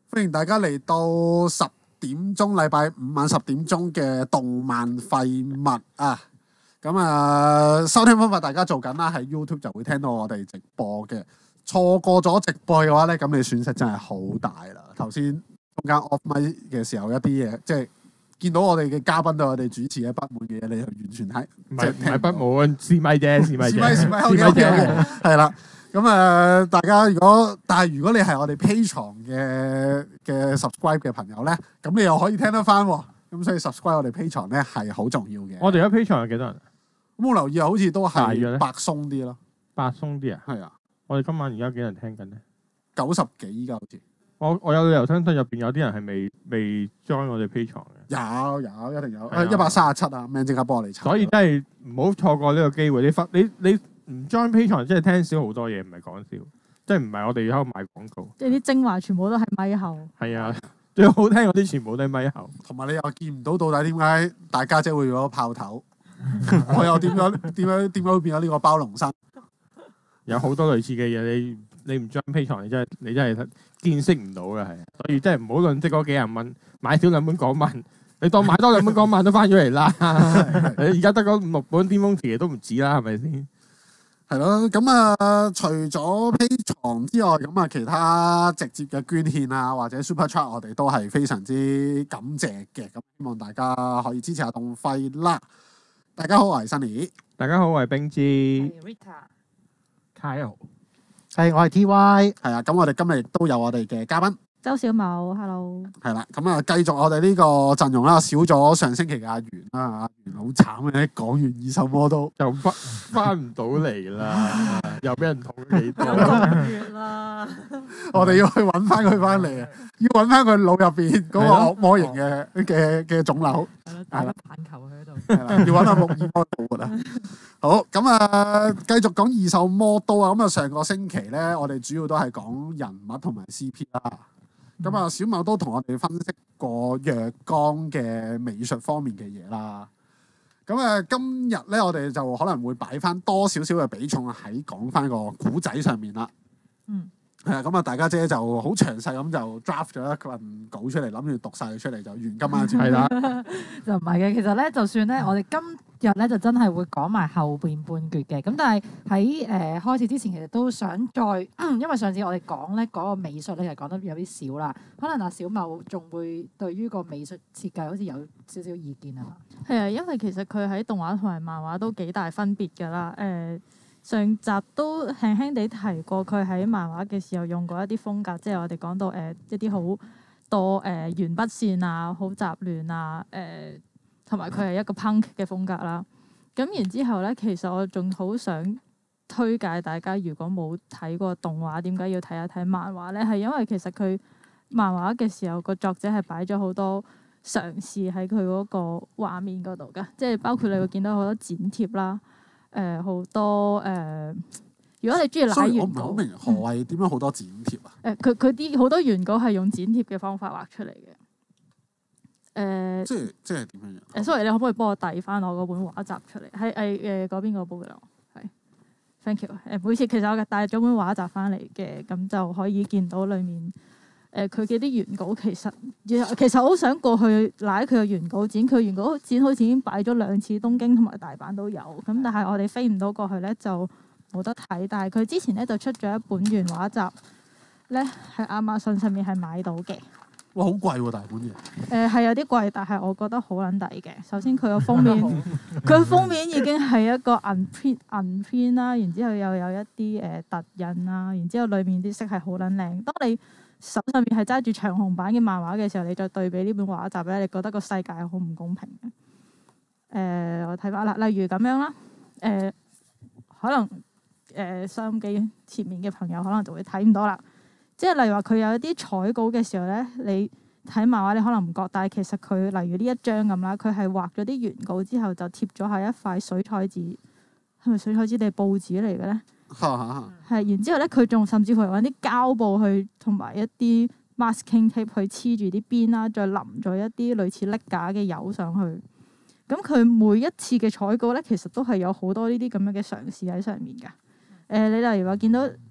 歡迎大家嚟到10點鐘，禮拜五晚10點鐘嘅動漫廢物啊！咁收聽方法大家做緊啦，喺 YouTube 就會聽到我哋直播嘅。錯過咗直播嘅話咧，咁你損失真係好大啦。頭先中間 off mic 嘅時候，一啲嘢即係見到我哋嘅嘉賓對我哋主持嘅不滿嘅嘢，你就完全係唔係不滿，試咪啫，試咪啫，係啦。咁大家如果你係我哋 Patreon 嘅 subscribe 嘅朋友咧，咁你又可以聽得翻喎。咁所以 subscribe 我哋 Patreon 咧係好重要嘅。 我哋而家 Patreon 有幾多人？ 咁我留意好似都係百鬆啲咯。 百鬆啲啊？係啊。我哋今晚而家幾人聽緊咧？90幾㗎好似。我有理由相信入邊有啲人係未 join 我哋 Patreon 嘅。有一定有。137啊 ，Man 即刻幫我哋查。 所以真係唔好錯過呢個機會。你唔 join Patreon 即係聽少好多嘢，唔係講笑，即係唔係我哋喺度賣廣告。 即係啲精華全部都係咪後。係啊，最好聽嗰啲全部都係咪後。 同埋你又見唔到點解大家姐會用咗炮頭，我又點解會變咗呢個包龍身？ 有好多類似嘅嘢，你唔 join Patreon，你真係見識唔到嘅，係。所以真係唔好論即嗰幾廿蚊，買少2本港漫。你當買多2本港漫都翻咗嚟啦。你而家得嗰5、6本巔峰期都唔止啦，係咪先？ 係咯，咁除咗 Patreon之外，咁其他直接嘅捐獻啊，或者 Super Chat， 我哋都係非常之感謝嘅。咁希望大家可以支持下動廢啦。大家好，我係 Sunny。 大家好，我係冰之。 Rita。Kyle。 係，我係 TY。係啊，咁我哋今日亦都有我哋嘅嘉賓。 周小茂 ，hello。 係啦，咁繼續我哋呢個陣容啦，少咗上星期嘅阿元啦，阿元好慘嘅，講完2首歌都又翻唔到嚟啦，又俾人捅幾多啦。 我哋要去揾翻佢翻嚟啊！要揾翻佢腦入邊嗰個惡魔型嘅腫瘤。 打粒棒球喺度。 係啦，要揾下木爾摩復活啊！好，咁繼續講2手魔刀啊！咁上個星期咧，我哋主要都係講人物同埋 CP 啦。咁小茂都同我哋分析過若干嘅美術方面嘅嘢啦。咁今日咧，我哋就可能會擺翻多少少嘅比重喺講翻個古仔上面啦。係啊，咁大家姐就好詳細咁就 draft 咗一份稿出嚟，諗住讀晒佢出嚟就完今晚節目。係啦， 就唔係嘅。其實咧，就算咧，我哋今日咧就真係會講埋後邊半橛嘅。咁但係喺開始之前，其實都想再，因為上次我哋講咧嗰個美術咧，其實講得有啲少啦。可能阿小茂仲會對於個美術設計好似有少少意見啊嘛。 係啊，因為其實佢喺動畫同埋漫畫都幾大分別㗎啦。上集都輕輕地提過，佢喺漫畫嘅時候用過一啲風格，即係我哋講到一啲好多鉛筆線啊，好雜亂啊，同埋佢係一個 punk 嘅風格啦。咁然之後咧，其實我仲好想推介大家，如果冇睇過動畫，點解要睇一睇漫畫咧？係因為其實佢漫畫嘅時候，個作者係擺咗好多嘗試喺佢嗰個畫面嗰度㗎，即係包括你會見到好多剪貼啦。好多如果你中意睇原稿， 我唔係好明何謂點樣好多剪貼啊？ 佢啲好多原稿係用剪貼嘅方法畫出嚟嘅。 即係點樣 ？sorry，你可唔可以幫我遞翻我嗰本畫集出嚟？係嗰邊個報嘅啦。係 ，thank you。每次其實我帶咗本畫集翻嚟嘅，咁就可以見到裡面佢嘅啲原稿。其實我好想過去攞佢嘅原稿展，佢原稿展好似已經擺咗2次，東京同埋大阪都有。咁但係我哋飛唔到過去咧，就冇得睇。但係佢之前咧就出咗一本原畫集咧，喺亞馬遜上面係買到嘅。 哇，好貴喎大本嘢！ 係有啲貴，但係我覺得好撚抵嘅。首先佢個封面，佢封面已經係一個銀片啦，然之後又有一啲凸印啦，然之後裏面啲色係好撚靚。當你手上面係揸住長紅版嘅漫畫嘅時候，你再對比呢本畫集咧，你覺得個世界係好唔公平嘅。我睇翻啦，例如咁樣啦，可能收音機前面嘅朋友可能就會睇唔到啦。即係例如話佢有一啲彩稿嘅時候咧，你睇漫畫你可能唔覺，但係其實佢例如呢一張咁啦，佢係畫咗啲原稿之後就貼咗喺一塊水彩紙，係咪水彩紙定係報紙嚟嘅咧？係，然之後咧，佢仲甚至乎揾啲膠布去同埋一啲 masking tape 去黐住啲邊啦，再淋咗一啲類似瀝架嘅油上去。咁佢每一次嘅彩稿咧，其實都係有好多呢啲咁樣嘅嘗試喺上面㗎。你例如話見到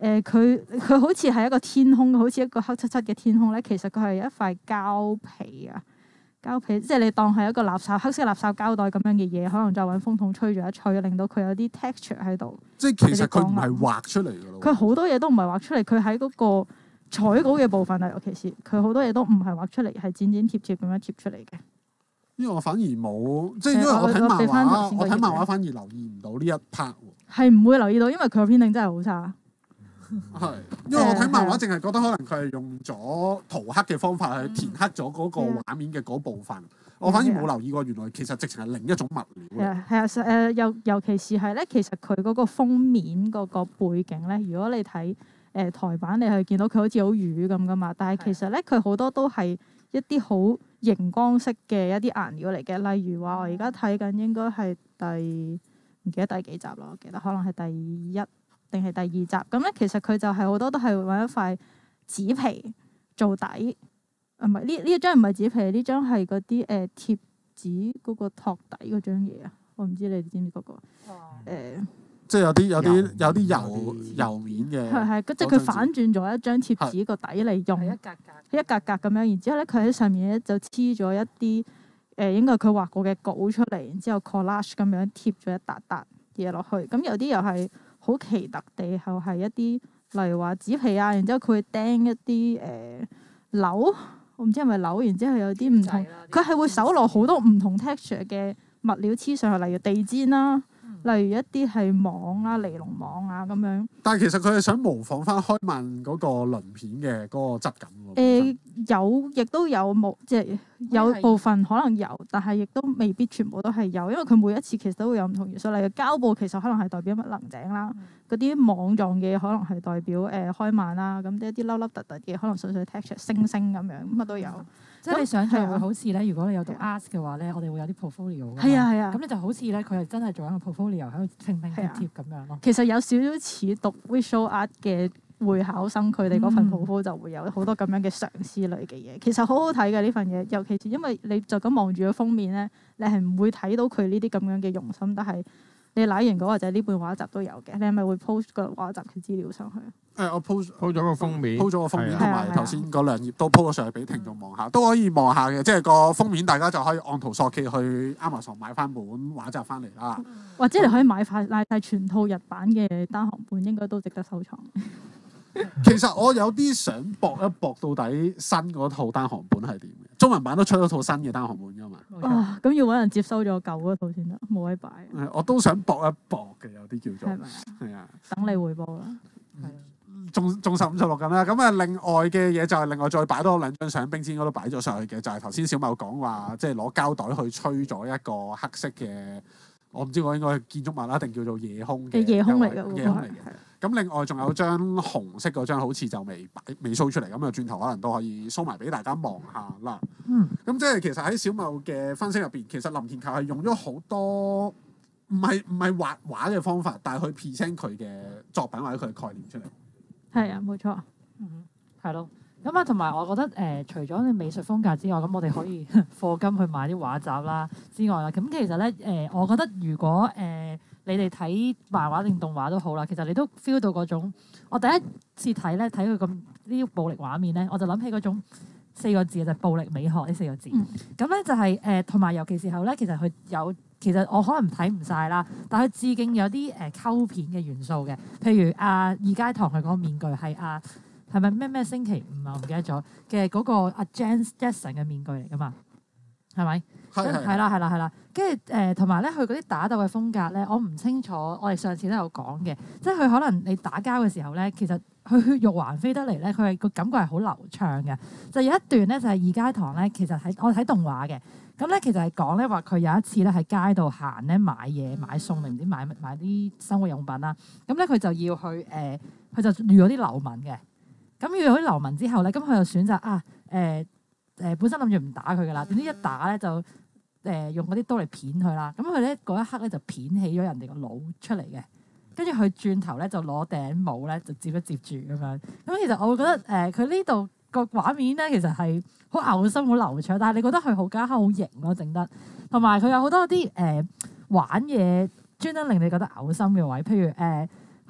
佢好似係一個天空，好似一個黑漆漆嘅天空咧。其實佢係一塊膠皮啊，膠皮即係你當係一個垃圾黑色垃圾膠袋咁樣嘅嘢，可能再揾風筒吹咗一吹，令到佢有啲 texture 喺度。 即係其實佢唔係畫出嚟㗎咯。 佢好多嘢都唔係畫出嚟，佢喺嗰個彩稿嘅部分啊，尤其是佢好多嘢都唔係畫出嚟，係剪剪貼貼咁樣貼出嚟嘅。 因為我反而冇，即係因為我睇漫畫，我睇漫畫反而留意唔到呢一 part 喎。 係唔會留意到，因為佢個編定真係好差。 係，因為我睇漫畫，淨係覺得可能佢係用咗塗黑嘅方法去填黑咗嗰個畫面嘅嗰部分。我反而冇留意過，原來其實直情係另一種物料。 係啊，尤其是係咧，其實佢嗰個封面嗰個背景咧，如果你睇台版，你係見到佢好似好魚咁噶嘛。但係其實咧，佢好多都係一啲好熒光色嘅一啲顏料嚟嘅。例如話，我而家睇緊應該係唔記得第幾集啦，我記得可能係第一定係第二集。咁咧，其實佢就係好多都係揾一塊紙皮做底。唔係呢一張唔係紙皮，呢張係嗰啲貼紙嗰個托底嗰張嘢啊！我唔知你哋知唔知嗰個？ 即係有啲油面嘅。 係，即係佢反轉咗一張貼紙個底嚟用，一格格咁樣。然之後咧，佢喺上面咧就黐咗一啲應該佢畫過嘅稿出嚟，然之後 collage 咁樣貼咗一笪笪嘢落去。咁有啲又係好奇特地，又係一啲例如話紙皮啊，然之後佢會釘一啲鈕。我唔知係咪樓，然之後有啲唔同，佢係會搜羅好多唔同 texture 嘅物料黐上去，例如地氈啦，例如一啲係網啦、尼龍網啊咁樣。 但係其實佢係想模仿翻開曼嗰個鱗片嘅嗰個質感喎。 有，亦都有冇，即係有部分可能有，但係亦都未必全部都係有，因為佢每一次其實都會有唔同元素。例如膠布其實可能係代表乜能井啦，嗰啲網狀嘅可能係代表開曼啦，咁一啲凹凹凸凸嘅可能純粹 texture 星星咁樣，乜都有。 即係你想象會好似咧，如果你有讀 art 嘅話咧，我哋會有啲 portfolio。 係啊。 咁你就好似咧，佢係真係做緊個 portfolio 喺度拼貼咁樣咯。 其實有少少似讀 visual art 嘅會考生，佢哋嗰份 portfolio 就會有好多咁樣嘅嘗試類嘅嘢。其實好好睇嘅呢份嘢，尤其是因為你就咁望住個封面咧，你係唔會睇到佢呢啲咁樣嘅用心，但係你揦完稿或者呢本畫集都有嘅。你係咪會 post 個畫集嘅資料上去？ 我 post 咗個封面， 同埋頭先嗰兩頁都 post 咗上去俾聽眾望下，都可以望下嘅。即係個封面，大家就可以按圖索驥去 Amazon 買翻本畫集翻嚟啦。 或者你可以買晒全套日版嘅單行本，應該都值得收藏。 其實我有啲想搏一搏，到底新嗰套單行本係點嘅？中文版都出咗套新嘅單行本㗎嘛？ 咁要揾人接收咗舊嗰套先得，冇位擺。 我都想搏一搏嘅，有啲叫做係咪？ 係啊， 等你回報啦。 仲15、16緊啦。咁啊，另外嘅嘢就係另外再擺多兩張相，冰鮮嗰度擺咗上去嘅，就係頭先小茂講話，即係攞膠袋去吹咗一個黑色嘅，我唔知我應該係建築物啦，定叫做夜空嘅夜空嚟嘅。 夜空嚟嘅。咁另外仲有張紅色嗰張，好似就未 show 出嚟，咁啊轉頭可能都可以 show 埋俾大家望下啦。咁即係其實喺小茂嘅分析入邊，其實林田球係用咗好多唔係畫畫嘅方法，但係去 present 佢嘅作品或者佢嘅概念出嚟。 係啊，冇錯。 係咯。咁啊，同埋我覺得除咗你美術風格之外，咁我哋可以課金去買啲畫集啦之外啦。咁其實咧我覺得如果你哋睇漫畫定動畫都好啦，其實你都 feel 到嗰種。我第一次睇咧，睇佢咁呢啲暴力畫面咧，我就諗起嗰種4個字就係暴力美學呢4個字。咁咧就係同埋尤其時候咧，其實佢有其實我可能睇唔晒啦，但係佢致敬有啲溝片嘅元素嘅，譬如二階堂佢嗰個面具係係咪咩星期五啊？我唔記得咗嘅嗰個Jackson 嘅面具嚟噶嘛？係咪？係啦。跟住同埋咧，佢嗰啲打鬥嘅風格咧，我唔清楚。我哋上次都有講嘅，即係佢可能你打交嘅時候咧，其實佢血肉橫飛得嚟咧，佢係個感覺係好流暢嘅。就有一段咧，就係二階堂咧，其實我睇動畫嘅。咁咧其實係講咧話佢有一次咧喺街度行咧買嘢買餸定唔知買啲生活用品啦。咁咧佢就要去佢就遇到啲流民嘅。咁遇到啲流民之後咧，咁佢就選擇本身諗住唔打佢噶啦，點知一打咧就用嗰啲刀嚟片佢啦。咁佢咧嗰一刻咧就片起咗人哋個腦出嚟嘅，跟住佢轉頭咧就攞頂帽咧就接一接住咁樣。咁其實我會覺得佢呢度個畫面咧其實係好嘔心好流暢，但係你覺得佢好加黑好型咯整得，同埋佢有好多啲玩嘢專登令你覺得嘔心嘅位，譬如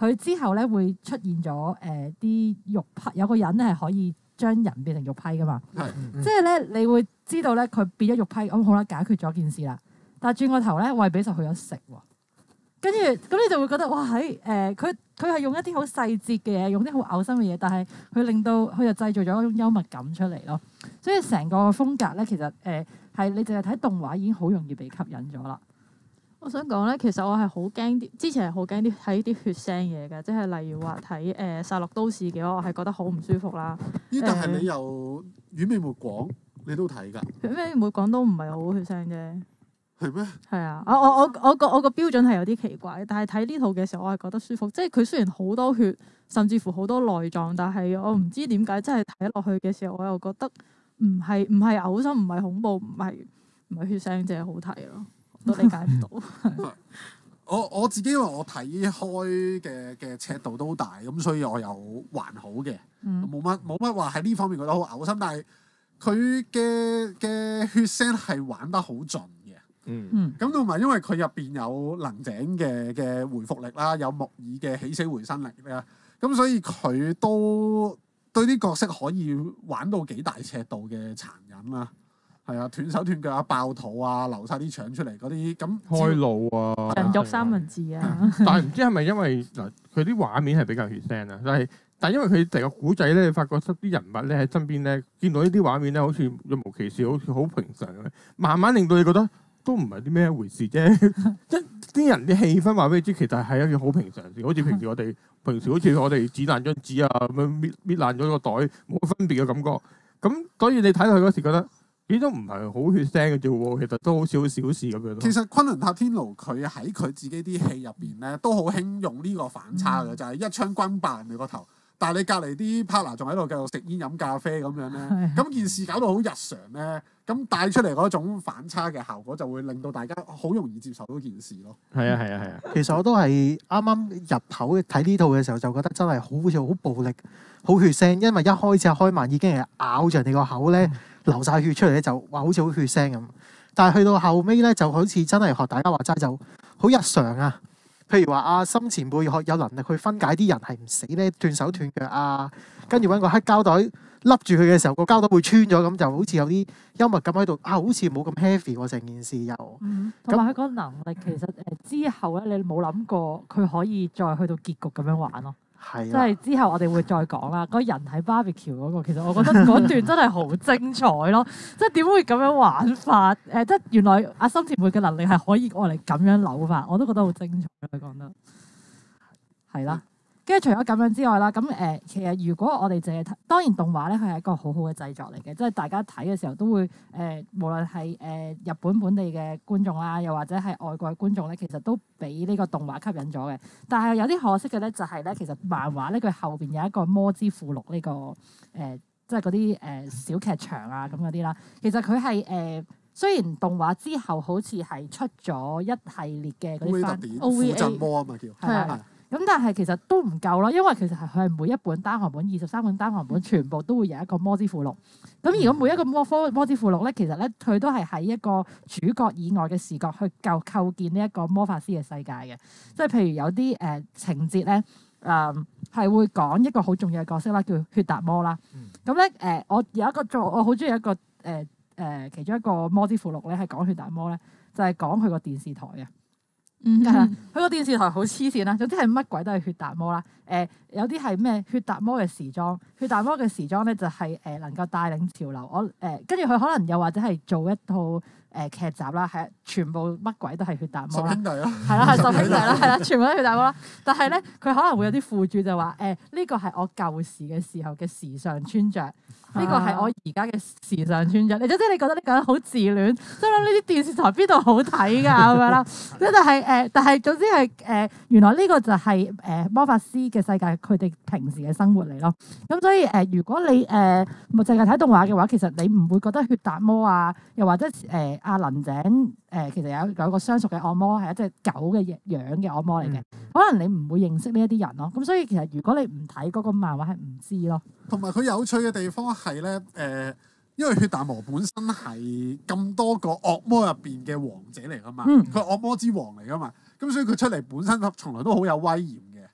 佢之後咧會出現咗啲肉批，有個人咧係可以將人變成肉批噶嘛。即係咧，你會知道咧佢變咗肉批，咁好啦，解決咗件事啦。但係轉個頭咧，喂，俾實佢有食喎。跟住咁你就會覺得哇喺佢係用一啲好細節嘅嘢，用啲好嘔心嘅嘢，但係佢令到佢就製造咗一種幽默感出嚟咯。所以成個風格咧，其實係你淨係睇動畫已經好容易被吸引咗啦。 我想講咧，其實我係好驚啲，之前係好驚啲睇啲血腥嘢嘅，即係例如話睇《殺戮都市》嘅話，我係覺得好唔舒服啦。 但係你又丸尾末廣，你都睇㗎？ 丸尾末廣都唔係好血腥啫。 係咩？ 係啊，我個標準係有啲奇怪，但係睇呢套嘅時候，我係覺得舒服。即係佢雖然好多血，甚至乎好多內臟，但係我唔知點解真係睇落去嘅時候，我又覺得唔係嘔心，唔係恐怖，唔係血腥，淨係好睇咯。都理解唔到。 我自己因為我睇開嘅尺度都大，咁所以我又還好嘅，冇乜話喺呢方面覺得好嘔心，但係佢嘅血腥係玩得好盡嘅。咁同埋因為佢入邊有能井嘅回復力啦，有木耳嘅起死回生力啦，咁所以佢都對啲角色可以玩到幾大尺度嘅殘忍啦。係啊，斷手斷腳啊，爆肚啊，流晒啲腸出嚟嗰啲咁開腦啊， 人肉三文治啊。 但係唔知係咪因為嗱佢啲畫面係比較血腥啊？但係因為佢成個古仔咧，你發覺啲人物咧喺身邊咧，見到呢啲畫面咧，好似若無其事，好似好平常嘅，慢慢令到你覺得都唔係啲咩回事啫。即係啲人啲氣氛話俾你知，其實係一件好平常事，好似平時我哋剪爛張紙啊，咁樣搣爛咗個袋，冇乜分別嘅感覺。咁所以你睇落去嗰時覺得，呢都唔係好血腥嘅啫喎，其實都好小事咁樣咯。 其實昆崙塔天奴佢喺佢自己啲戲入邊咧，都好興用呢個反差嘅，就係一槍轟爆人哋個頭，但係你隔離啲 partner 仲喺度繼續食煙飲咖啡咁樣咧，咁件事搞到好日常咧，咁帶出嚟嗰種反差嘅效果就會令到大家好容易接受到件事咯。 係啊， 其實我都係啱啱入口睇呢套嘅時候就覺得真係好似好暴力、好血腥，因為一開始開曼已經係咬住人哋個口咧。流晒血出嚟咧，就話好似好血腥咁。但係去到後尾咧，就好似真係學大家話齋，就好日常啊。譬如話阿森前輩有能力去分解啲人係唔死咧，斷手斷腳啊，跟住揾個黑膠袋笠住佢嘅時候，個膠袋會穿咗咁，就好似有啲幽默感喺度啊，好似冇咁 heavy 喎成件事又。 同埋佢個能力其實之後咧，你冇諗過佢可以再去到結局咁樣玩咯。即係之後我哋會再講啦，嗰人喺 barbecue 嗰個，其實我覺得嗰段真係好精彩咯！即係點會咁樣玩法？即係原來阿森前輩嘅能力係可以我嚟咁樣扭法，我都覺得好精彩。佢講得係啦。跟住除咗咁樣之外啦，咁其實如果我哋淨係睇，當然動畫咧，佢係一個好好嘅製作嚟嘅，即係大家睇嘅時候都會無論係日本本地嘅觀眾啦，又或者係外國嘅觀眾咧，其實都俾呢個動畫吸引咗嘅。但係有啲可惜嘅咧，就係咧，其實漫畫咧佢後邊有一個魔之附錄呢個即係嗰啲小劇場啊咁嗰啲啦。其實佢係雖然動畫之後好似係出咗一系列嘅嗰啲番 OVA 附贈魔啊嘛叫係。咁但係其實都唔夠咯，因為其實係佢係每一本單行本23本單行本全部都會有一個魔之附錄。咁如果每一個魔之附錄咧，其實咧佢都係喺一個主角以外嘅視角去構建呢一個魔法師嘅世界嘅。即係譬如有啲情節咧係會講一個好重要嘅角色啦，叫血達摩啦。咁咧我有一個我好中意一個其中一個魔之附錄咧係講血達摩咧，就係講佢個電視台啊。佢個電視台好黐線啦，總之係乜鬼都係血達摩啦。有啲係咩血達摩嘅時裝，血達摩嘅時裝咧就係能夠帶領潮流。跟住佢可能又或者係做一套劇集啦，係全部乜鬼都係血達摩啦。十兄弟啦，係啦，係十兄弟啦，係啦，全部都係血達摩啦。但係咧，佢可能會有啲附註就話呢個係我舊時嘅時候嘅時尚穿着，呢個係我而家嘅時尚穿着。你總之你覺得呢個人好自戀，即係諗呢啲電視台邊度好睇㗎咁樣啦。但係總之係原來呢個就係魔法師嘅世界，佢哋平時嘅生活嚟咯。咁所以如果你淨係睇動畫嘅話，其實你唔會覺得血達摩啊，又或者阿林井其實有個相熟嘅惡魔係一隻狗嘅樣嘅惡魔嚟嘅，可能你唔會認識呢一啲人咯。咁所以其實如果你唔睇嗰個漫畫係唔知咯。 同埋佢有趣嘅地方係咧因為血達摩本身係咁多個惡魔入邊嘅王者嚟噶嘛，佢係惡魔之王嚟噶嘛，咁所以佢出嚟本身從來都好有威嚴嘅。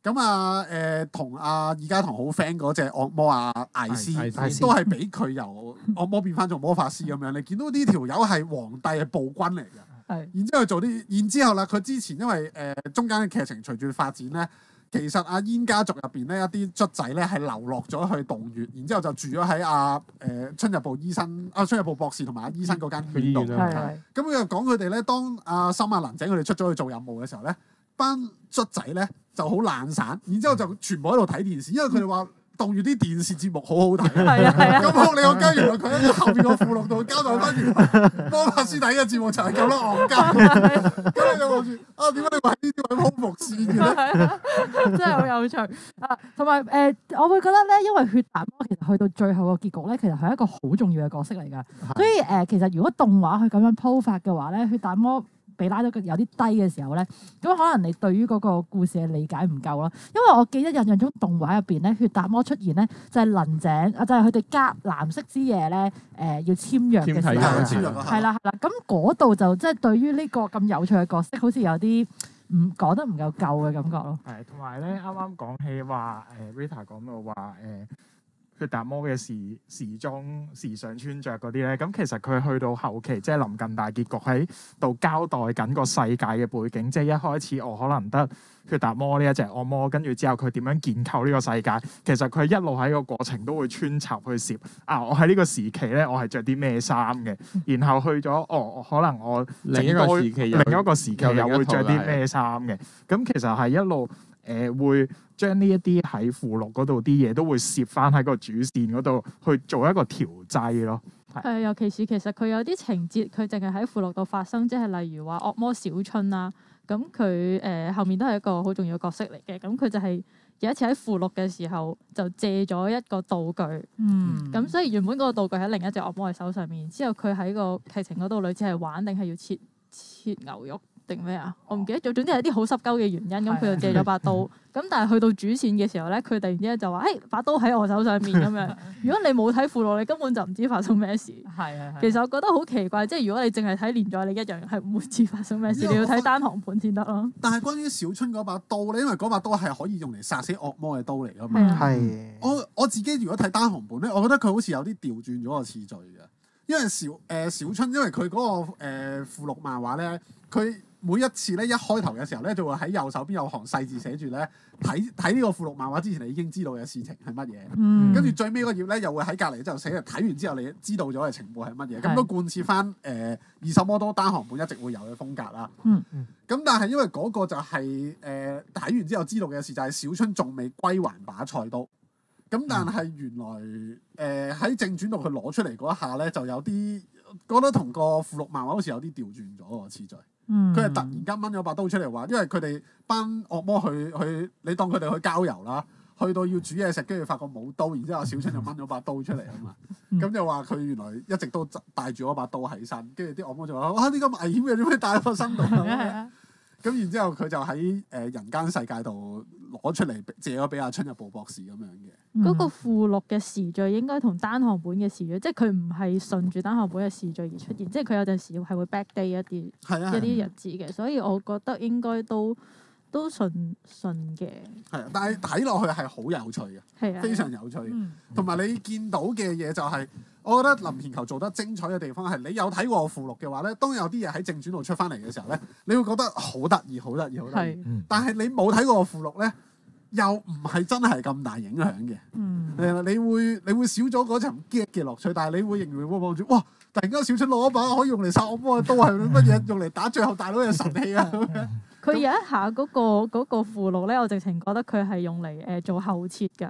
咁啊同阿而家同好 friend 嗰隻惡魔艾斯都係俾佢由惡魔變翻做魔法師咁樣。你見到呢條友係皇帝係暴君嚟嘅。然之後做啲，然之後啦，佢之前因為中間嘅劇情隨住發展咧，其實阿煙家族入邊咧一啲卒仔咧係流落咗去洞穴，然之後就住咗喺春日部春日部博士同埋阿醫生嗰間醫院度。咁佢又講佢哋咧，當阿森阿能井佢哋出咗去做任務嘅時候咧，班卒仔咧就好懶散，然之後就全部喺度睇電視，因為佢哋話洞穴啲電視節目好好睇。咁仆你個雞，原來佢喺後邊個附錄度交代翻原來魔法師睇嘅節目就係咁咯，戇鳩。咁你就望住點解你話呢啲位鋪伏線嘅咧？ 真係好有趣啊！同埋我會覺得咧，因為血彈魔其實去到最後個結局咧，其實係一個好重要嘅角色嚟㗎。所以其實如果動畫去咁樣鋪法嘅話咧，血彈魔被拉到有啲低嘅時候咧，咁可能你對於嗰個故事嘅理解唔夠咯。因為我記得印象中動畫入邊咧，血彈魔出現咧就係能井就係佢哋加藍色之夜咧要簽約嘅時候，係啦。咁嗰度就即係對於呢個咁有趣嘅角色，好似有啲講得唔夠嘅感覺咯。 係，同埋咧啱啱講起話Rita 講到話血彈魔嘅時裝時尚穿着嗰啲咧，咁其實佢去到後期，即係臨近大結局喺度交代緊個世界嘅背景，即係一開始我可能得血彈魔呢一隻惡魔，跟住之後佢點樣建構呢個世界，其實佢一路喺個過程都會穿插去攝我喺呢個時期咧，我係着啲咩衫嘅，然後去咗可能我另一個時期又會着啲咩衫嘅，咁其實係一路會將呢一啲喺附錄嗰度啲嘢都會攝翻喺個主線嗰度去做一個調劑咯。 尤其是其實佢有啲情節佢淨係喺附錄度發生，即係例如話惡魔小春啦，咁佢後面都係一個好重要嘅角色嚟嘅。咁佢就係有一次喺附錄嘅時候就借咗一個道具，咁所以原本嗰個道具喺另一隻惡魔嘅手上面，之後佢喺個劇情嗰度類似係玩定係要切牛肉定咩啊？我唔記得咗，總之係啲好濕鳩嘅原因，咁佢就借咗把刀。咁但係去到主線嘅時候咧，佢突然之間就話：把刀喺我手上面咁樣。如果你冇睇附錄，你根本就唔知發生咩事。其實我覺得好奇怪，即係如果你淨係睇連載，你一樣係唔會知發生咩事。你要睇單行本先得咯。 但係關於小春嗰把刀咧，因為嗰把刀係可以用嚟殺死惡魔嘅刀嚟㗎嘛。我自己如果睇單行本咧，我覺得佢好似有啲調轉咗個次序嘅。因為小春，因為佢嗰個附錄漫畫咧，佢每一次咧一開頭嘅時候咧，就會喺右手邊有行細字寫住咧，睇呢個附錄漫畫之前，你已經知道嘅事情係乜嘢。跟住最尾嗰頁咧，又會喺隔離之後寫，睇完之後你知道咗嘅情報係乜嘢。咁都貫徹翻二手魔多單行本一直會有嘅風格啦。咁但係因為嗰個就係睇完之後知道嘅事，就係小春仲未歸還把菜刀。咁但係原來喺正傳度佢攞出嚟嗰一下咧，就有啲覺得同個附錄漫畫好似有啲調轉咗個次序。佢係突然間掹咗把刀出嚟話，因為佢哋班惡魔去你當佢哋去郊遊啦，去到要煮嘢食，跟住發覺冇刀，然之後小春就掹咗把刀出嚟啊嘛。咁就話佢原來一直都帶住嗰把刀喺身，跟住啲惡魔就話：哇！呢個危險嘅，點解帶喺個身度啊？咁然之後佢就喺人間世界度攞出嚟借咗俾阿春日部博士咁樣嘅。 嗰個附錄嘅時序應該同單行本嘅時序，即係佢唔係順住單行本嘅時序而出現，即係佢有陣時係會 backdate 一啲日子嘅，所以我覺得應該都順嘅。係啊，但係睇落去係好有趣嘅，非常有趣。同埋你見到嘅嘢就係，我覺得林田球做得精彩嘅地方係，你有睇過附錄嘅話咧，當有啲嘢喺正傳度出翻嚟嘅時候咧，你會覺得好得意，好得意，好得意。但係你冇睇過附錄咧，又唔係真係咁大影響嘅。你會少咗嗰層 get 嘅樂趣，但係你會仍然會望住，哇！突然間小春攞一把可以用嚟殺惡魔嘅刀，係乜嘢？用嚟打最後大佬嘅神器啊！ 佢有一下嗰個附錄咧，我直情覺得佢係用嚟做後設㗎。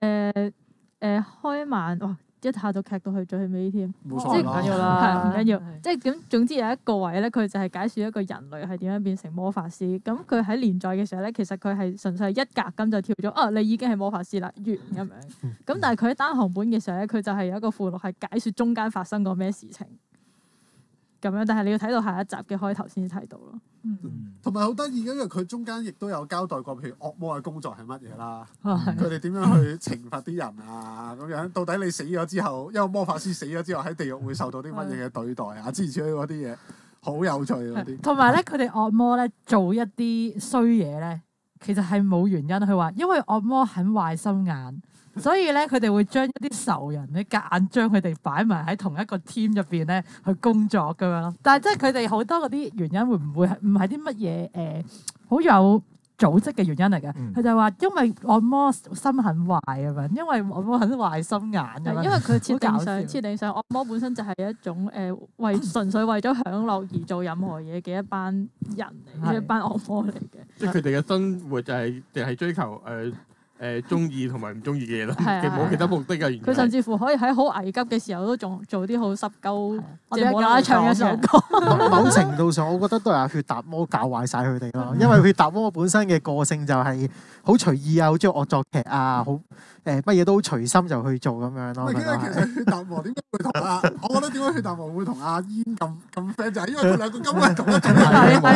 開漫哇！一下就劇到去最尾添， 即係唔緊要啦，係唔緊要。即係咁，總之有一個位咧，佢就係解説一個人類係點樣變成魔法師。咁佢喺連載嘅時候咧，其實佢係純粹係一格咁就跳咗，你已經係魔法師啦，完咁樣。咁但係佢喺單行本嘅時候咧，佢就係有一個附錄係解説中間發生過咩事情咁樣。但係你要睇到下一集嘅開頭先至睇到咯。 同埋好得意嘅，因為佢中間亦都有交代過，譬如惡魔嘅工作係乜嘢啦，佢哋點樣去懲罰啲人啊咁樣。到底你死咗之後，因為魔法師死咗之後喺地獄會受到啲乜嘢嘅對待啊？諸如此類嗰啲嘢，好有趣嗰啲。 同埋咧，佢哋惡魔咧做一啲衰嘢咧， 其實係冇原因。佢話因為惡魔很壞心眼，所以咧佢哋會將一啲仇人咧夾硬將佢哋擺埋喺同一個 team 入邊咧去工作咁樣咯。但係即係佢哋好多嗰啲原因會唔會係唔係啲乜嘢好有組織嘅原因嚟嘅？佢就話因為惡魔心很壞啊嘛，因為惡魔很壞心眼啊嘛。 因為佢設設定上惡魔本身就係一種純粹為咗享樂而做任何嘢嘅一班人嚟，一班惡魔嚟嘅。 即係佢哋嘅生活就係追求中意同埋唔中意嘅嘢咯，冇其他目的嘅原因。 佢甚至乎可以喺好危急嘅時候都仲做啲好濕鳩或者冇啦啦唱一首歌。 某程度上，我覺得都係阿血達魔教壞晒佢哋咯。因為血達魔本身嘅個性就係好隨意啊，好中意惡作劇啊，好乜嘢都隨心就去做咁樣咯。 其實血達魔點解會同我覺得點解血達魔會同阿煙咁 friend 就係因為佢兩個根本係同一種人，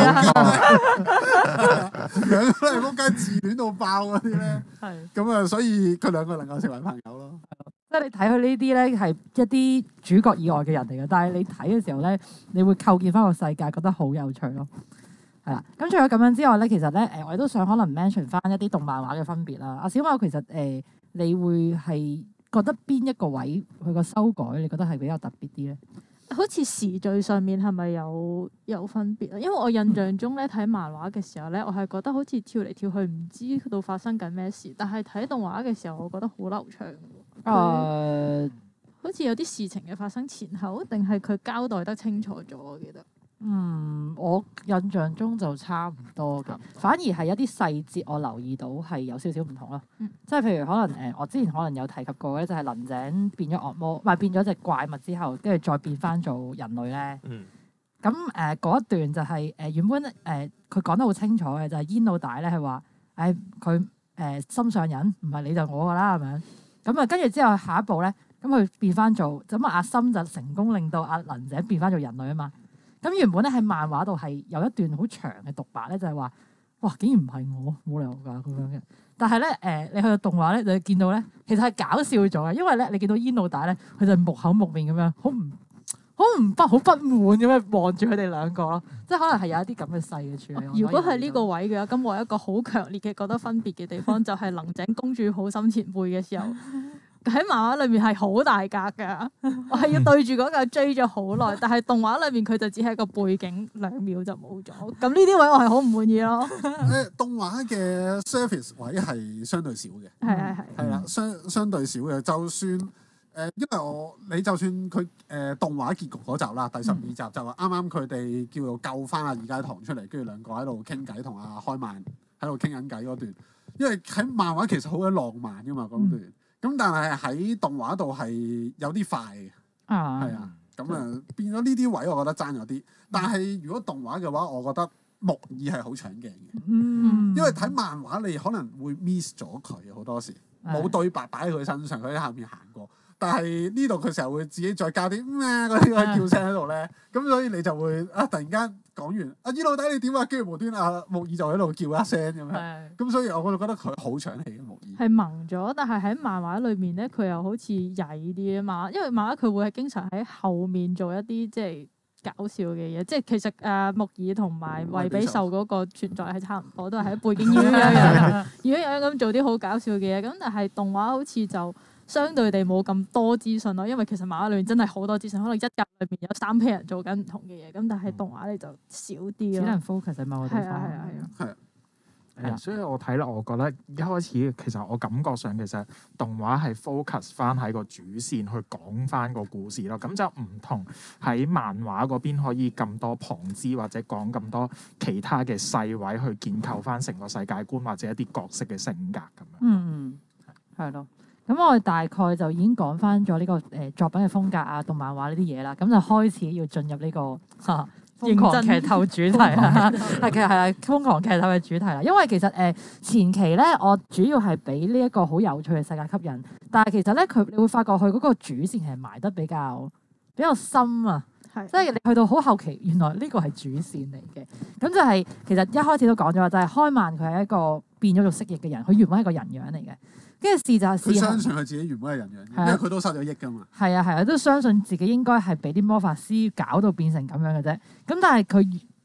兩個都係仆街自戀到爆嗰啲咧。咁啊，所以佢兩個能夠成為朋友咯。 即係你睇佢呢啲咧係一啲主角以外嘅人嚟嘅，但係你睇嘅時候咧，你會構建翻個世界，覺得好有趣咯。係啦，咁除咗咁樣之外咧，其實咧我哋都想可能 mention 翻一啲動漫畫嘅分別啦。阿小馬其實你會係覺得邊一個位佢個修改，你覺得係比較特別啲咧？ 好似時序上面係咪有分別啊？因為我印象中咧睇漫畫嘅時候咧，我係覺得好似跳嚟跳去唔知道發生緊咩事，但係睇動畫嘅時候，我覺得好流暢。好似有啲事情嘅發生前後，定係佢交代得清楚咗？我記得。 我印象中就差唔多嘅，反而係一啲細節我留意到係有少少唔同咯。即係譬如可能我之前可能有提及過咧，就係林井變咗惡魔，唔係變咗隻怪物之後，跟住再變翻做人類咧。咁嗰一段就係原本佢講得好清楚嘅，就係煙老大咧係話佢心上人，唔係你就我噶啦咁樣。咁啊跟住之後下一步咧，咁佢變翻做咁阿森就成功令到阿林井變翻做人類啊嘛。咁原本咧喺漫畫度係有一段好長嘅獨白咧，就係話：哇，竟然唔係我，冇理由㗎咁樣嘅。但係咧你去到動畫咧，你就見到咧，其實係搞笑咗嘅，因為咧你見到煙老大咧，佢就木口木面咁樣，好不滿咁樣望住佢哋兩個咯，即係可能係有一啲咁嘅細嘅處理。 如果係呢個位嘅話，咁我有一個好強烈嘅覺得分別嘅地方，就係林井公主好心前輩嘅時候。喺漫畫裏面係好大格㗎，我係要對住嗰嚿追咗好耐，但係動畫裏面佢就只係一個背景，2秒就冇咗。咁呢啲位我係好唔滿意咯。 動畫嘅 surface 位係相對少嘅，係啦，相對少嘅。就算因為你就算佢動畫結局嗰集啦，第12集就話啱啱佢哋叫做救翻阿二階堂出嚟，跟住兩個喺度傾偈，同阿開曼喺度傾緊偈嗰段。因為喺漫畫其實好鬼浪漫㗎嘛嗰段。咁但係喺動畫度係有啲快嘅，係啊，咁啊變咗呢啲位，我覺得爭咗啲。但係如果動畫嘅話，我覺得木耳係好搶鏡嘅，因為睇漫畫你可能會 miss 咗佢好多時，冇對白擺喺佢身上，佢喺下面行過。但係呢度佢成日會自己再加啲咩嗰啲叫聲喺度咧，咁所以你就會突然間講完阿姨老弟你點啊，跟住無端木耳就喺度叫一聲咁樣，咁所以我就覺得佢好搶戲嘅木耳。 係萌咗，但係喺漫畫裏面咧，佢又好似曳啲啊嘛，因為漫畫佢會係經常喺後面做一啲即係搞笑嘅嘢，即係其實木耳同埋惠比壽嗰個存在係差唔多，都係喺背景樣咁做啲好搞笑嘅嘢，咁但係動畫好似就相對地冇咁多資訊咯，因為其實漫畫裏面真係好多資訊，可能一集裏面有3批人做緊唔同嘅嘢，咁但係動畫你就少啲咯。 只能 focus 喺某個地方。 係，所以我睇落，我覺得一開始其實我感覺上其實動畫係 focus 翻喺個主線去講翻個故事咯，咁就唔同喺漫畫嗰邊可以咁多旁支或者講咁多其他嘅細位去建構翻成個世界觀或者一啲角色嘅性格咁樣。 係咯。咁我哋大概就已經講翻咗呢個作品嘅風格啊、動漫畫呢啲嘢啦，咁就開始要進入呢個瘋狂劇透主題啦。其實係啦，瘋狂劇透嘅主題啦。因為其實前期咧，我主要係俾呢一個好有趣嘅世界吸引，但係其實咧你會發覺佢嗰個主線係埋得比較深啊。即係你去到好後期，原來呢個係主線嚟嘅。咁就係其實一開始都講咗啦，就係開曼佢係一個變咗做蜥蜴嘅人，佢原本係個人樣嚟嘅。跟住佢相信佢自己原本係人樣，因為佢都失咗憶㗎嘛。係啊，都相信自己應該係俾啲魔法師搞到變成咁樣嘅啫。咁但係佢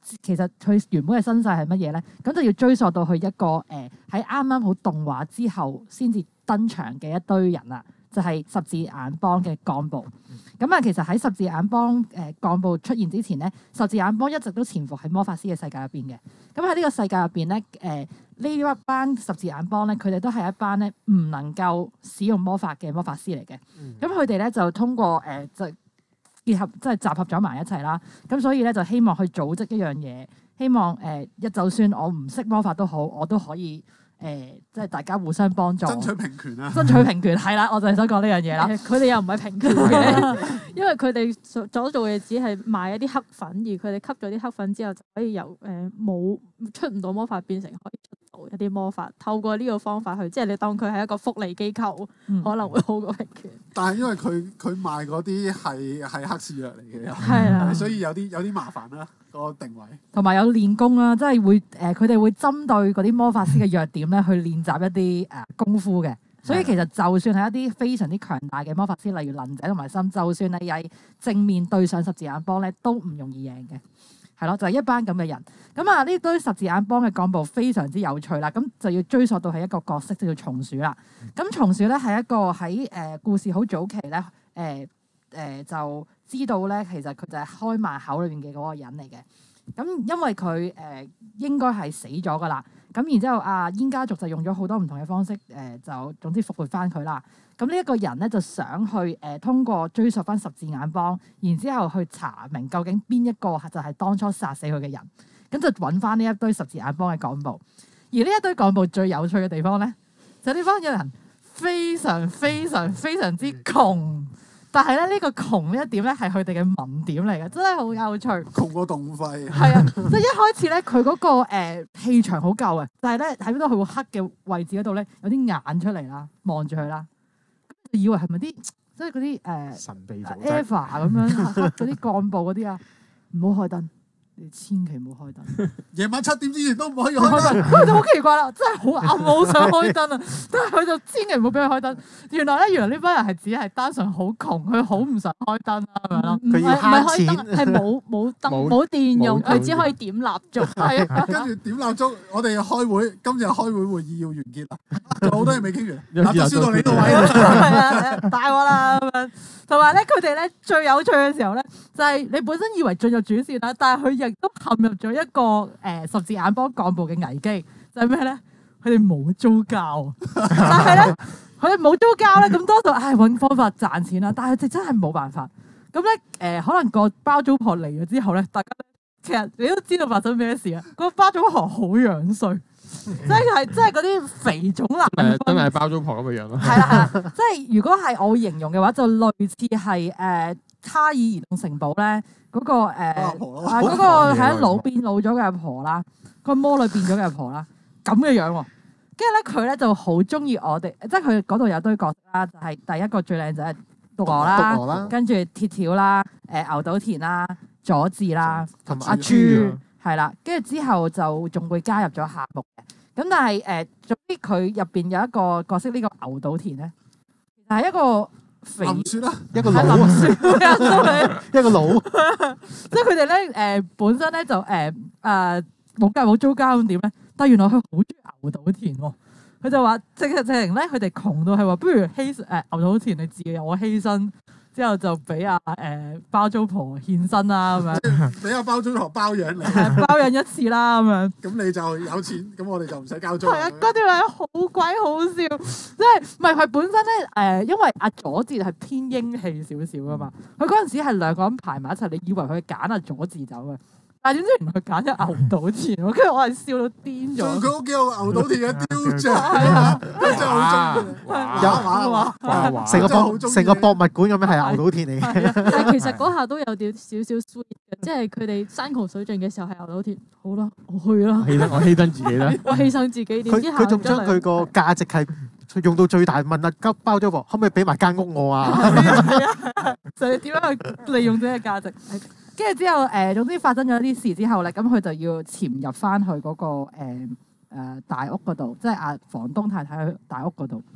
其實佢原本嘅身世係乜嘢咧？咁就要追溯到去一個喺啱啱好動畫之後先至登場嘅一堆人啦，就係十字眼幫嘅幹部。咁啊，其實喺十字眼幫幹部出現之前咧，十字眼幫一直都潛伏喺魔法師嘅世界入邊嘅。咁喺呢個世界入邊咧，呢一班十字眼幫咧，佢哋都係一班咧唔能夠使用魔法嘅魔法師嚟嘅。咁佢哋咧就通過就結合即係集合咗埋一齊啦。咁所以咧就希望去組織一樣嘢，希望就算我唔識魔法都好，我都可以即係大家互相幫助， 爭取平權啊！ 爭取平權係啦，我就係想講呢樣嘢啦。 佢哋又唔係平權嘅，因為佢哋所做嘅只係賣一啲黑粉，而佢哋吸咗啲黑粉之後就可以由冇出唔到魔法變成可以出到一啲魔法。透過呢個方法去，即係你當佢係一個福利機構，可能會好過平權。 但係因為佢賣嗰啲係黑市藥嚟嘅， 係啦， 所以有啲麻煩啦。個定位同埋有練功啦，即係會佢哋會針對嗰啲魔法師嘅弱點咧，去練習一啲功夫嘅。所以其實就算係一啲非常之強大嘅魔法師，例如能者同埋心，就算你係正面對上十字眼幫咧，都唔容易贏嘅。係咯，就係一班咁嘅人。咁啊，呢堆十字眼幫嘅幹部非常之有趣啦。咁就要追溯到係一個角色，就叫松鼠啦。咁松鼠咧係一個喺故事好早期咧就知道咧，其實佢就係開埋口裏邊嘅嗰個人嚟嘅。咁因為佢應該係死咗噶啦。咁然之後燕家族就用咗好多唔同嘅方式就總之復活翻佢啦。咁呢一個人咧就想去通過追溯翻十字眼幫，然之後去查明究竟邊一個就係當初殺死佢嘅人。咁就揾翻呢一堆十字眼幫嘅幹部。而呢一堆幹部最有趣嘅地方咧，就呢班人非常非常非常之窮。但係咧，呢個窮呢一點咧係佢哋嘅文點嚟嘅，真係好有趣。 窮過動費。 係啊，即係一開始咧，佢嗰個氣場好夠啊，但係咧喺嗰度佢黑嘅位置嗰度咧有啲眼出嚟啦，望住佢啦，就以為係咪啲即係嗰啲神秘組織 Eva 咁樣黑嗰啲幹部嗰啲啊，唔好開燈。你千祈唔好開燈， 夜晚7點之前都唔可以開燈。 佢就好奇怪啦，真係好暗，好想開燈啊！但係佢就千祈唔好俾佢開燈。原來呢班人係只係單純好窮，佢好唔想開燈啦咁樣咯。 佢要慳錢， 係冇燈冇電用，佢只可以點蠟燭。係啊， 跟住點蠟燭，我哋開會，今日開會會議要完結啦，仲好多嘢未傾完，蠟燭燒到你度位啦。 係啊，大鑊啦咁樣。同埋咧，佢哋咧最有趣嘅時候咧，就係你本身以為進入主線啦，但係佢亦都陷入咗一個十字眼幫幹部嘅危機，就係咩咧？佢哋冇租交，但係咧佢哋冇租交咧，咁多數揾方法賺錢啦。但係佢哋真係冇辦法。咁咧可能個包租婆嚟咗之後咧，大家其實你都知道發生咩事啊？個包租婆好樣衰。即係嗰啲肥腫男， 真係包租婆咁嘅樣咯。 係啦，即係如果係我形容嘅話，就類似係卡爾移動城堡咧嗰個嗰個喺老變老咗嘅阿婆啦，個魔女變咗嘅阿婆啦，咁嘅樣喎。跟住咧佢咧就好中意我哋，即係佢嗰度有堆角色啦，就係第一個最靚仔係獨娥啦，跟住鐵條啦，牛島田啦，佐治啦， 同埋阿朱。係啦，跟住之後就仲會加入咗夏目嘅，咁但係總之佢入邊有一個角色呢個牛島田咧，係一個肥林雪啦， 一個佬，一個佬， 即係佢哋咧本身咧就冇租交咁點咧，但係原來佢好中意牛島田喎，佢就話直情咧佢哋窮到係話不如牛島田你自己有我犧牲。之後就俾包租婆獻身啦，咁樣俾包租婆包養你， 包養一次啦，咁樣。 咁你就有錢，咁我哋就唔使交租。 係啊，嗰條女好鬼好笑，即係唔係佢本身咧因為阿佐治係偏英氣少少噶嘛，佢嗰陣時係兩個人排埋一齊，你以為佢揀阿佐治走嘅。但係點知原來佢揀咗牛島田喎，跟住我係笑到癲咗。 佢屋企有牛島田嘅雕像，真係好中意。 成個博物館咁樣係牛島田嚟嘅。 但係其實嗰下都有啲少少 sweet 嘅，即係佢哋山窮水盡嘅時候係牛島田。好啦，我去啦。 我犧牲自己啦。 我犧牲自己。 佢仲將佢個價值係用到最大，問阿包租婆可唔可以俾埋間屋我啊？ 就係點樣去利用呢個價值？跟住之後總之發生咗啲事之後咧，咁佢就要潛入翻去嗰個大屋嗰度，即係阿房東太太去大屋嗰度。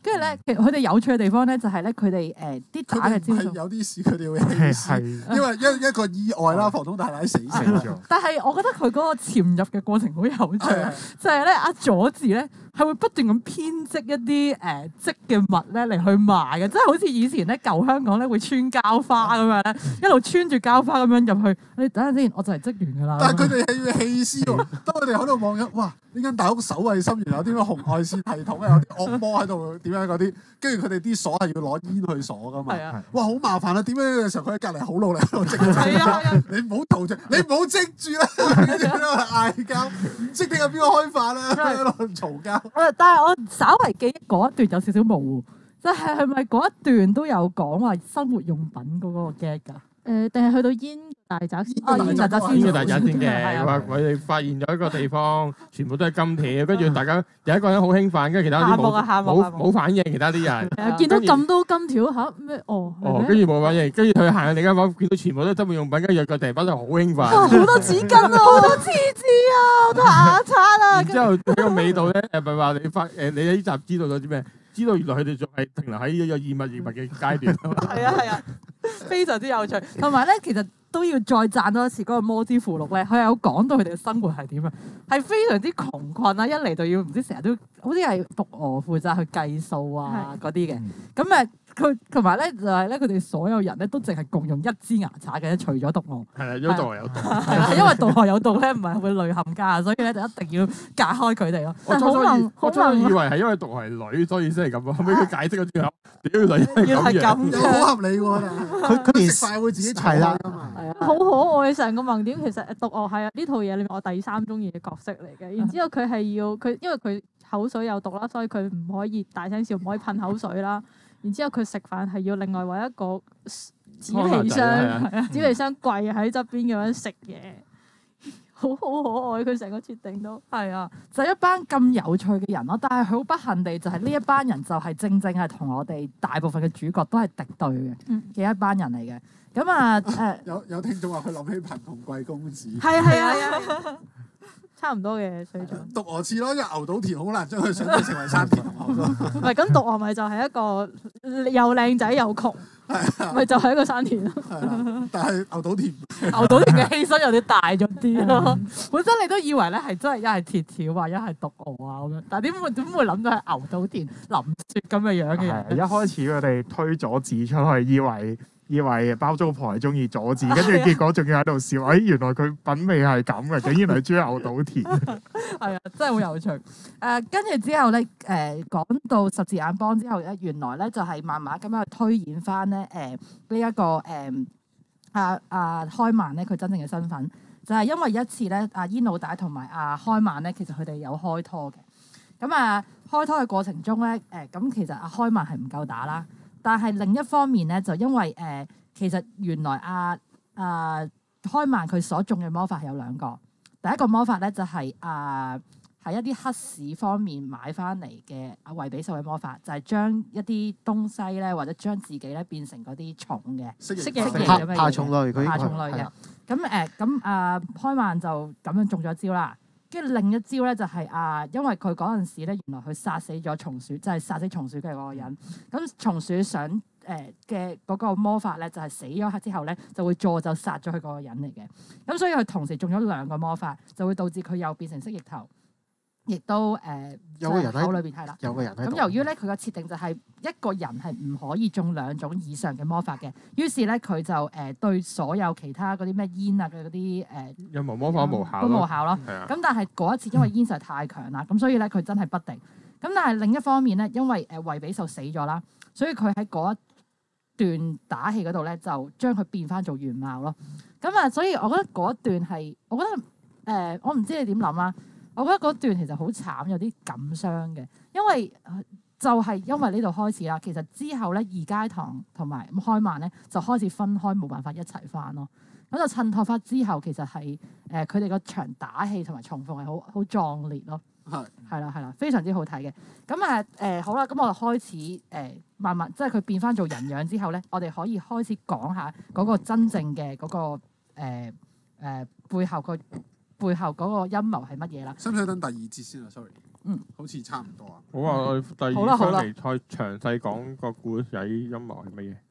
跟住咧，其實佢哋有趣嘅地方咧，就係咧佢哋啲打嘅招數， 有啲事佢哋會棄屍，因為一個意外啦，房東太太死咗。 但係我覺得佢嗰個潛入嘅過程好有趣，就係咧阿佐治咧係會不斷咁編織一啲織嘅物咧嚟去賣嘅，即係好似以前咧舊香港咧會穿膠花咁樣咧，一路穿住膠花咁樣入去。你等陣先，我就嚟織完㗎啦。 但係佢哋係要棄屍喎，當佢哋喺度望緊，哇！呢間大屋守衞森嚴，有啲咩紅外線系統啊，有啲惡魔喺度點樣嗰啲，跟住佢哋啲鎖係要攞煙去鎖㗎嘛。哇！好麻煩啊！點樣嘅時候佢喺隔離好努力喺度織。你唔好逃啫，你唔好織住啦，跟住喺度嗌交，唔識聽下邊個開飯啦，喺度嘈交。 但係我稍為記憶嗰一段有少少模糊，即係咪嗰一段都有講話生活用品嗰個 gag 㗎？ 定係去到煙大宅先？ 煙大宅先嘅，話佢哋發現咗一個地方，全部都係金條，跟住大家有一個人好興奮，跟住其他啲冇反應，其他啲人見到咁多金條嚇咩？ 跟住冇反應，跟住佢行去另一間房，見到全部都係生活用品，跟住個地板就好興奮。 好多紙巾啊，好多廁紙啊，好多牙刷啊。 然之後喺個尾度咧，唔係話你呢集知道咗啲咩？知道原來佢哋仲係停留喺呢個異物嘅階段。 係啊，非常之有趣。同埋咧，其實都要再讚多一次嗰個魔之附錄咧，佢有講到佢哋嘅生活係點啊，係非常之窮困啦。一嚟就要唔知成日都好似係獨鵝負責去計數啊嗰啲嘅。咁佢同埋咧就係咧，佢哋所有人咧都淨係共用一支牙刷嘅，除咗獨鵝。 係啦，因為獨鵝有毒。 係啦，因為獨鵝有毒咧，唔係會累冚家，所以咧就一定要隔開佢哋咯。 我初初以為係因為獨鵝係女，所以先係咁啊。後尾佢解釋咗之後，屌女要係咁嘅， 好合理喎。佢連食飯會自己齊啦㗎嘛。 好可愛，成個萌點其實獨鵝係呢套嘢裏面我第3中意嘅角色嚟嘅。然之後佢係要佢，因為佢口水有毒啦，所以佢唔可以大聲笑，唔可以噴口水啦。然之後佢食飯係要另外揾一個紙皮箱跪喺側邊咁樣食嘢，好可愛。佢成個設定都係啊，就係一班咁有趣嘅人咯。但係好不幸地，就係呢一班人就係正係同我哋大部分嘅主角都係敵對嘅一班人嚟嘅。咁啊有聽眾話佢諗起貧窮貴公子， 係啊。差唔多嘅水準。 獨鵝似咯，因為牛島田好難將佢想像成為山田牛咯。 唔係咁，獨鵝咪就係一個又靚仔又窮，咪就係一個山田咯。 但係牛島田嘅犧牲有啲大咗啲咯。本身你都以為咧係真係一係鐵條啊，一係獨鵝啊咁樣，但係點會諗到係牛島田林雪咁嘅樣嘅人？ 一開始佢哋推佐治出去，以為包租婆係中意佐治，跟住結果仲要喺度笑。原來佢品味係咁嘅，竟然係中意牛島田。 係啊，真係好有趣。跟住之後咧，講到十字眼幫之後咧，原來咧就係慢慢咁樣去推演翻咧，呢一個開曼咧佢真正嘅身份，就係因為一次咧，阿煙老大同埋阿開曼咧，其實佢哋有開拖嘅。咁開拖嘅過程中咧，咁其實阿開曼係唔夠打啦。但係另一方面咧，就因為其實原來開曼佢所中嘅魔法係有2個。第一個魔法咧就係喺一啲黑市方面買翻嚟嘅惠比壽嘅魔法，就係將一啲東西咧，或者將自己咧變成嗰啲蟲嘅蜥蜴咁嘅爬蟲類嘅。咁開曼就咁樣中咗招啦。跟住另一招咧就係因為佢嗰陣時咧，原來佢殺死咗松鼠，就係殺死松鼠嘅嗰個人。咁松鼠想嘅嗰個魔法咧，就係死咗之後咧，就會助就殺咗佢嗰個人嚟嘅。咁所以佢同時中咗2個魔法，就會導致佢又變成蜥蜴頭，亦都有個人喺口裏邊係啦。 有個人喺度。 咁由於咧佢個設定就係一個人係唔可以中2種以上嘅魔法嘅，於是咧佢就對所有其他嗰啲咩煙啊嘅嗰啲任何魔法都無效咯。咁但係嗰一次因為煙實在太強啦，咁所以咧佢真係不敵。咁但係另一方面咧，因為惠比壽死咗啦，所以佢喺嗰一段打戲嗰度咧，就將佢變翻做原貌咯。咁所以我覺得嗰一段係，我覺得我唔知你點諗啦。我覺得嗰段其實好慘，有啲感傷嘅，因為就係因為呢度開始啦。其實之後咧，二階堂同埋開曼咧就開始分開，冇辦法一齊翻咯。咁就襯托翻之後，其實係佢哋個場打戲同埋重逢係好壯烈咯。係啦，非常之好睇嘅。咁好啦，咁我哋開始慢慢即係佢變翻做人樣之後咧，我哋可以開始講下嗰個真正嘅嗰個背後嗰個陰謀係乜嘢啦？ 使唔使等第2節先啊？Sorry。 好似差唔多啊。 好啊，我第二好啦翻嚟再詳細講個故仔音樂係乜嘢。